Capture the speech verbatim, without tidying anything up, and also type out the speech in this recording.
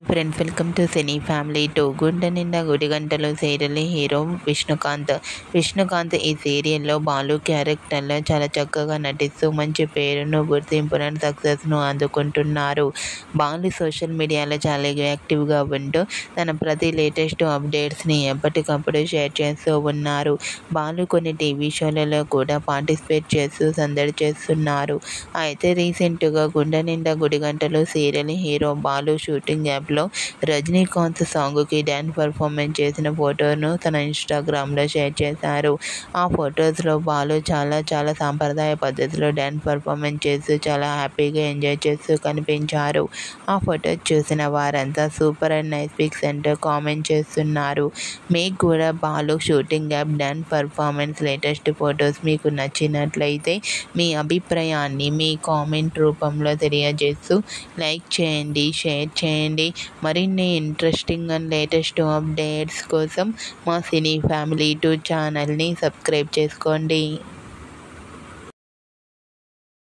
Friends, welcome to cine family two. Gunde Ninda Gudigantalu serial hero Vishnukanth. Vishnukanth ఈ సీరియల్లో బాలు క్యారెక్టర్లో చాలా చక్కగా నటిస్తూ మంచి పేరును, గుర్తింపును, సక్సెస్ను అందుకుంటున్నారు. బాలు సోషల్ మీడియాలో చాలా యాక్టివ్గా ఉంటూ తన ప్రతి లేటెస్ట్ అప్డేట్స్ని ఎప్పటికప్పుడు షేర్ చేస్తూ ఉన్నారు. బాలు కొన్ని టీవీ షోలలో కూడా పార్టిసిపేట్ చేస్తూ సందడి చేస్తున్నారు. అయితే రీసెంట్గా Gunde Ninda Gudigantalu serial hero Balu shooting app లో రజనీకాంత్ సాంగ్కి డ్యాన్స్ పర్ఫార్మెన్స్ చేసిన ఫోటోను తన ఇన్స్టాగ్రామ్లో షేర్ చేశారు. ఆ ఫొటోస్లో బాలు చాలా చాలా సాంప్రదాయ పద్ధతిలో డ్యాన్స్ పర్ఫార్మెన్స్ చేస్తూ చాలా హ్యాపీగా ఎంజాయ్ చేస్తూ కనిపించారు. ఆ ఫొటోస్ చూసిన వారంతా సూపర్ అండ్ నైస్ పిక్స్ అంటూ కామెంట్ చేస్తున్నారు. మీకు కూడా Balu shooting app dance performance latest photos మీకు నచ్చినట్లయితే మీ అభిప్రాయాన్ని మీ కామెంట్ రూపంలో తెలియజేస్తూ లైక్ చేయండి, షేర్ చేయండి. మరిన్ని ఇంట్రెస్టింగ్ అండ్ లేటెస్ట్ అప్డేట్స్ కోసం మా సినీ ఫ్యామిలీ టూ ఛానల్ని సబ్స్క్రైబ్ చేసుకోండి.